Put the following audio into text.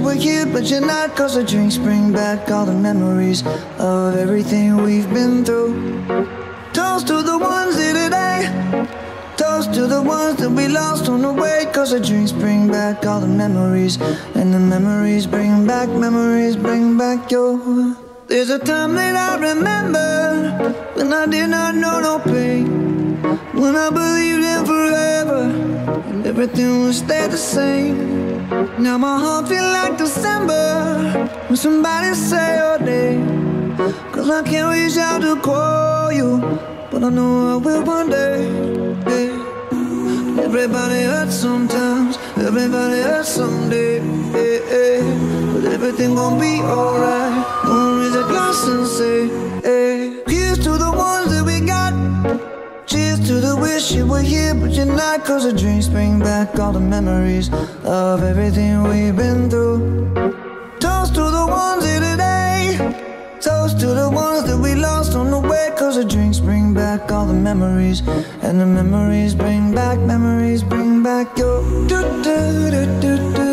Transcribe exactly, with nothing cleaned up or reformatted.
were here, but you're not. Cause the drinks bring back all the memories of everything we've been through. Toast to the ones here today. Toast to the ones that we lost on the way. Cause the drinks bring back all the memories, and the memories bring back, memories bring back your. There's a time that I remember when I did not know no pain, when I believed in forever and everything would stay the same. Now my heart feel like December when somebody say your name. Cause I can't reach out to call you, but I know I will one day. Yeah. Everybody hurts sometimes, everybody hurts someday. Yeah, yeah. But everything gon' be alright. Gonna raise a glass and say, hey. Here's to the ones that we got. Cheers to the wish you were here, but you're not. Cause the drinks bring back all the memories of everything we've been through. Toast to the ones here today. Toast to the ones that we lost on the way. Cause the drinks bring back all the memories, and the memories bring back, memories bring back your do do do do do.